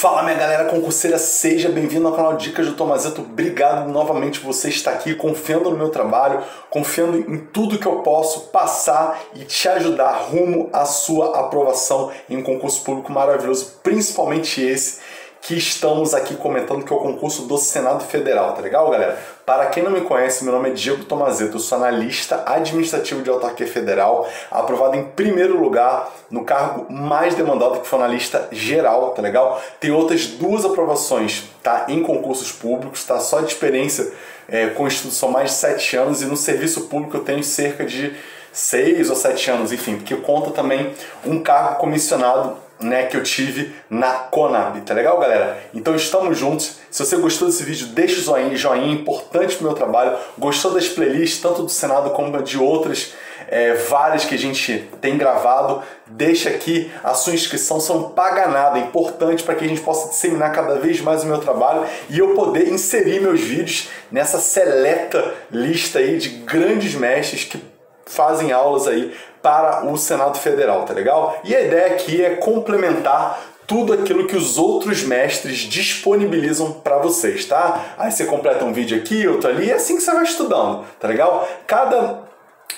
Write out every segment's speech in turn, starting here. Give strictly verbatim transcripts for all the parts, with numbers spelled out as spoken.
Fala minha galera concurseira, seja bem-vindo ao canal Dicas do Tomazetto. Obrigado novamente por você estar aqui, confiando no meu trabalho, confiando em tudo que eu posso passar e te ajudar rumo à sua aprovação em um concurso público maravilhoso, principalmente esse que estamos aqui comentando, que é o concurso do Senado Federal, tá legal, galera? Para quem não me conhece, meu nome é Diego Tomazetto, eu sou analista administrativo de autarquia federal, aprovado em primeiro lugar no cargo mais demandado, que foi analista geral, tá legal? Tem outras duas aprovações, tá, em concursos públicos, tá? Só de experiência é, com estudo são mais de sete anos, e no serviço público eu tenho cerca de seis ou sete anos, enfim, porque conta também um cargo comissionado, né, que eu tive na Conab, tá legal, galera? Então estamos juntos. Se você gostou desse vídeo, deixa o joinha, joinha importante pro meu trabalho. Gostou das playlists, tanto do Senado como de outras, é, várias que a gente tem gravado, deixa aqui a sua inscrição, você não paga nada, é importante para que a gente possa disseminar cada vez mais o meu trabalho e eu poder inserir meus vídeos nessa seleta lista aí de grandes mestres que fazem aulas aí para o Senado Federal, tá legal? E a ideia aqui é complementar tudo aquilo que os outros mestres disponibilizam para vocês, tá? Aí você completa um vídeo aqui, outro ali, é assim que você vai estudando, tá legal? Cada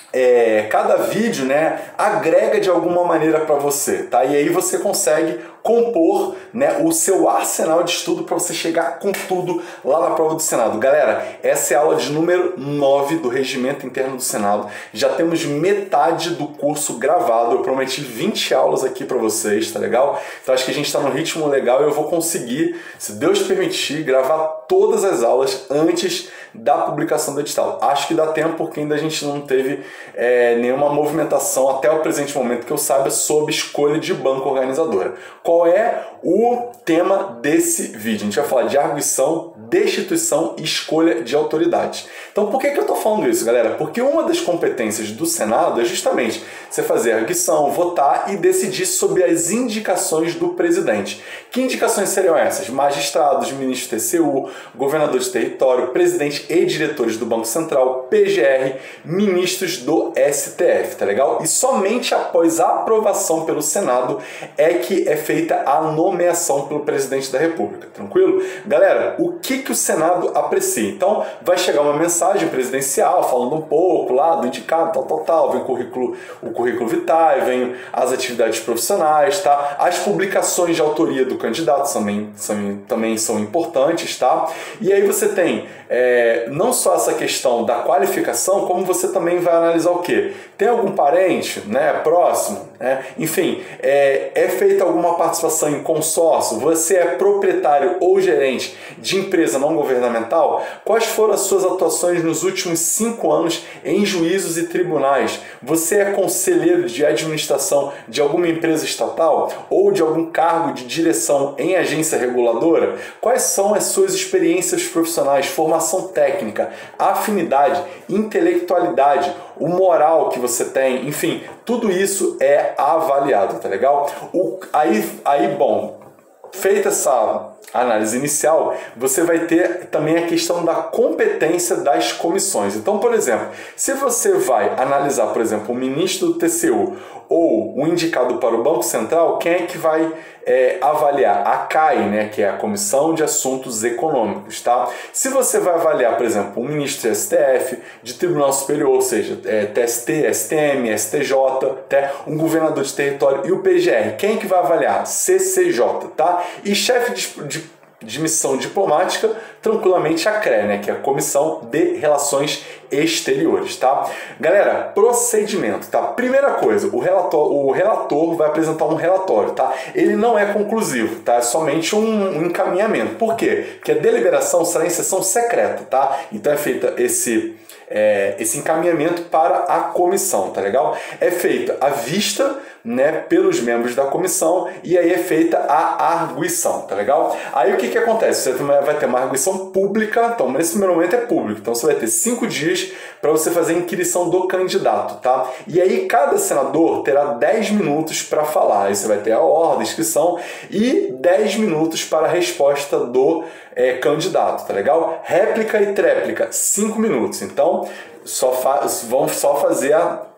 É, cada vídeo, né, agrega de alguma maneira para você, tá? E aí você consegue compor, né, o seu arsenal de estudo para você chegar com tudo lá na prova do Senado. Galera, essa é a aula de número nove do Regimento Interno do Senado. Já temos metade do curso gravado. Eu prometi vinte aulas aqui para vocês, tá legal? Então acho que a gente está num ritmo legal e eu vou conseguir, se Deus permitir, gravar todas as aulas antes da publicação do edital. Acho que dá tempo porque ainda a gente não teve é, nenhuma movimentação até o presente momento que eu saiba sobre escolha de banca organizadora. Qual é o tema desse vídeo? A gente vai falar de arguição, destituição e escolha de autoridade. Então por que que eu estou falando isso, galera? Porque uma das competências do Senado é justamente você fazer arguição, votar e decidir sobre as indicações do presidente. Que indicações seriam essas? Magistrados, ministros do T C U, governador de território, presidente e diretores do Banco Central, P G R, ministros do S T F, tá legal? E somente após a aprovação pelo Senado é que é feita a nomeação pelo presidente da República, tranquilo? Galera, o que que o Senado aprecia? Então, vai chegar uma mensagem presidencial falando um pouco lá do indicado, tal, tal, tal, vem o currículo, o currículo vitae, vem as atividades profissionais, tá? As publicações de autoria do candidato também são, também são importantes, tá? E aí você tem é, não só essa questão da qualificação, como você também vai analisar o quê? Tem algum parente, né, próximo? Né? Enfim, é, é feita alguma participação em consórcio? Você é proprietário ou gerente de empresa não governamental? Quais foram as suas atuações nos últimos cinco anos em juízos e tribunais? Você é conselheiro de administração de alguma empresa estatal ou de algum cargo de direção em agência reguladora? Quais são as suas experiências profissionais, formação técnica, afinidade, intelectualidade, o moral que você tem, enfim, tudo isso é avaliado, tá legal? O, aí, aí, bom, feita essa análise inicial, você vai ter também a questão da competência das comissões. Então, por exemplo, se você vai analisar, por exemplo, o ministro do T C U ou o indicado para o Banco Central, quem é que vai é, avaliar? A C A I, né, que é a Comissão de Assuntos Econômicos, tá? Se você vai avaliar, por exemplo, o ministro do S T F, de Tribunal Superior, ou seja, é, T S T, S T M, S T J, tá? Um governador de território e o P G R, quem é que vai avaliar? C C J, tá? E chefe de, de de missão diplomática, tranquilamente a C R E, né, que é a Comissão de Relações Exteriores, tá? Galera, procedimento, tá? Primeira coisa, o relator, o relator vai apresentar um relatório, tá? Ele não é conclusivo, tá? É somente um, um encaminhamento. Por quê? Porque a deliberação será em sessão secreta, tá? Então é feita esse... É, esse encaminhamento para a comissão, tá legal? É feita a vista, né, pelos membros da comissão e aí é feita a arguição, tá legal? Aí o que que acontece? Você vai ter uma arguição pública, então nesse primeiro momento é público, então você vai ter cinco dias para você fazer a inquirição do candidato, tá? E aí cada senador terá dez minutos para falar, aí você vai ter a ordem, a inscrição e dez minutos para a resposta do é, candidato, tá legal? Réplica e tréplica, cinco minutos, então só fa vão só fazer a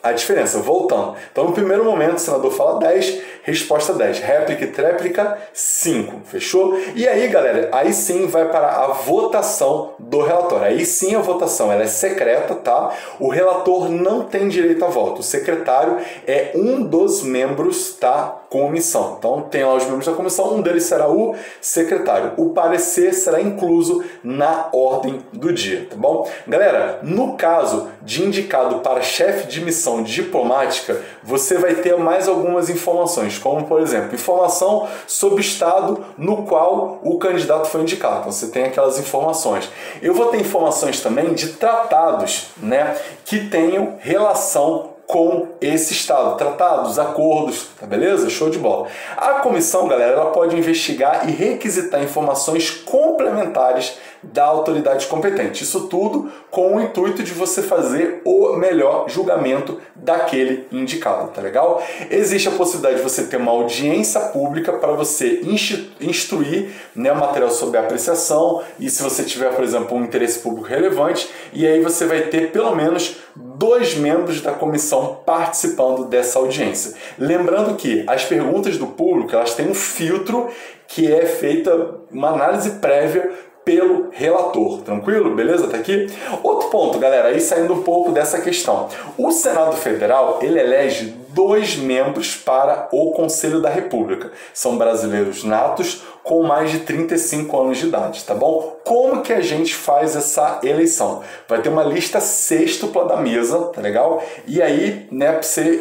a diferença. Voltando. Então, no primeiro momento, o senador fala dez, resposta dez. Réplica e tréplica, cinco. Fechou? E aí, galera, aí sim vai para a votação do relatório. Aí sim a votação ela é secreta, tá? O relator não tem direito a voto. O secretário é um dos membros da comissão. Então, tem lá os membros da comissão, um deles será o secretário. O parecer será incluso na ordem do dia, tá bom? Galera, no caso de indicado para chefe de missão diplomática, você vai ter mais algumas informações, como, por exemplo, informação sobre o estado no qual o candidato foi indicado. Então, você tem aquelas informações. Eu vou ter informações também de tratados, né, que tenham relação com esse estado, tratados, acordos, tá beleza? Show de bola. A comissão, galera, ela pode investigar e requisitar informações complementares da autoridade competente. Isso tudo com o intuito de você fazer o melhor julgamento daquele indicado, tá legal? Existe a possibilidade de você ter uma audiência pública para você instruir, né, o material sobre a apreciação, e se você tiver, por exemplo, um interesse público relevante, e aí você vai ter pelo menos dois membros da comissão participando dessa audiência. Lembrando que as perguntas do público, elas têm um filtro que é feita uma análise prévia pelo relator, tranquilo? Beleza? Tá aqui? Outro ponto, galera, aí saindo um pouco dessa questão. O Senado Federal, ele elege dois membros para o Conselho da República. São brasileiros natos com mais de trinta e cinco anos de idade, tá bom? Como que a gente faz essa eleição? Vai ter uma lista sextupla da mesa, tá legal? E aí, né, pra você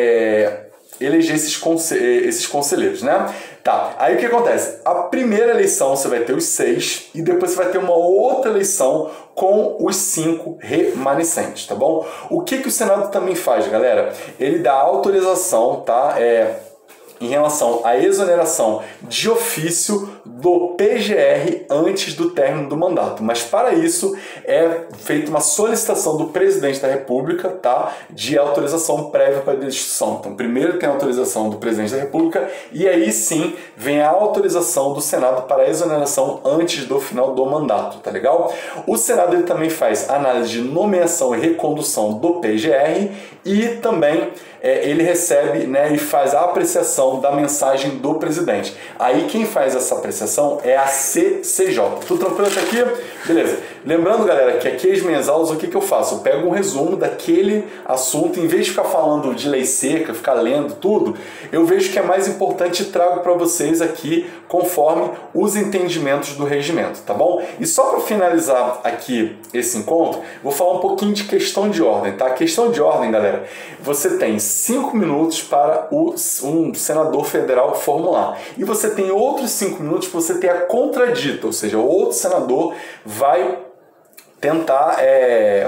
é, eleger esses, conse esses conselheiros, né? Tá, aí o que acontece? A primeira eleição você vai ter os seis e depois você vai ter uma outra eleição com os cinco remanescentes, tá bom? O que que o Senado também faz, galera? Ele dá autorização, tá? É, em relação à exoneração de ofício do P G R antes do término do mandato. Mas para isso é feita uma solicitação do presidente da República, tá, de autorização prévia para a destituição. Então, primeiro tem a autorização do presidente da República e aí sim vem a autorização do Senado para a exoneração antes do final do mandato, tá legal? O Senado ele também faz análise de nomeação e recondução do P G R e também é, ele recebe, né, e faz a apreciação da mensagem do presidente. Aí quem faz essa apreciação é a C C J. Tudo tranquilo até aqui? Beleza. Lembrando, galera, que aqui as minhas aulas, o que, que eu faço? Eu pego um resumo daquele assunto, em vez de ficar falando de lei seca, ficar lendo tudo, eu vejo que é mais importante e trago para vocês aqui conforme os entendimentos do regimento, tá bom? E só para finalizar aqui esse encontro, vou falar um pouquinho de questão de ordem, tá? Questão de ordem, galera, você tem cinco minutos para o, um senador federal formular. E você tem outros cinco minutos para você ter a contradita, ou seja, o outro senador vai tentar é,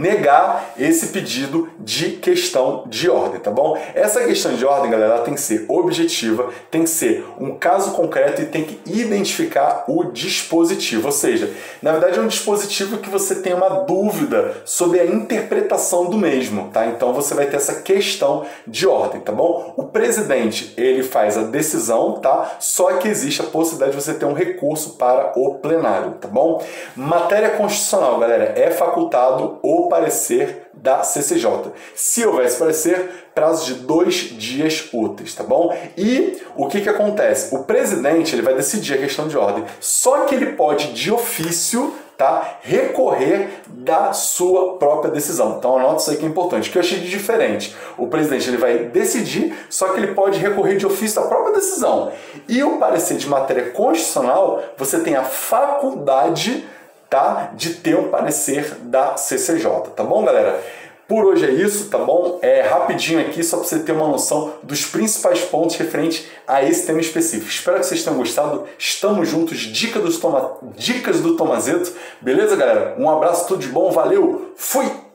negar esse pedido de questão de ordem, tá bom? Essa questão de ordem, galera, ela tem que ser objetiva, tem que ser um caso concreto e tem que identificar o dispositivo, ou seja, na verdade é um dispositivo que você tem uma dúvida sobre a interpretação do mesmo, tá? Então você vai ter essa questão de ordem, tá bom? O presidente, ele faz a decisão, tá? Só que existe a possibilidade de você ter um recurso para o plenário, tá bom? Matéria constitucional, galera, é facultado o parecer da C C J. Se houvesse parecer, prazo de dois dias úteis, tá bom? E o que que acontece? O presidente ele vai decidir a questão de ordem, só que ele pode, de ofício, tá, recorrer da sua própria decisão. Então anota isso aí que é importante, que eu achei de diferente. O presidente ele vai decidir, só que ele pode recorrer de ofício da própria decisão. E o parecer de matéria constitucional, você tem a faculdade, tá, de ter um parecer da C C J, tá bom, galera? Por hoje é isso, tá bom? É rapidinho aqui, só para você ter uma noção dos principais pontos referentes a esse tema específico. Espero que vocês tenham gostado. Estamos juntos, Dica dos Toma... Dicas do Tomazeto. Beleza, galera? Um abraço, tudo de bom, valeu, fui!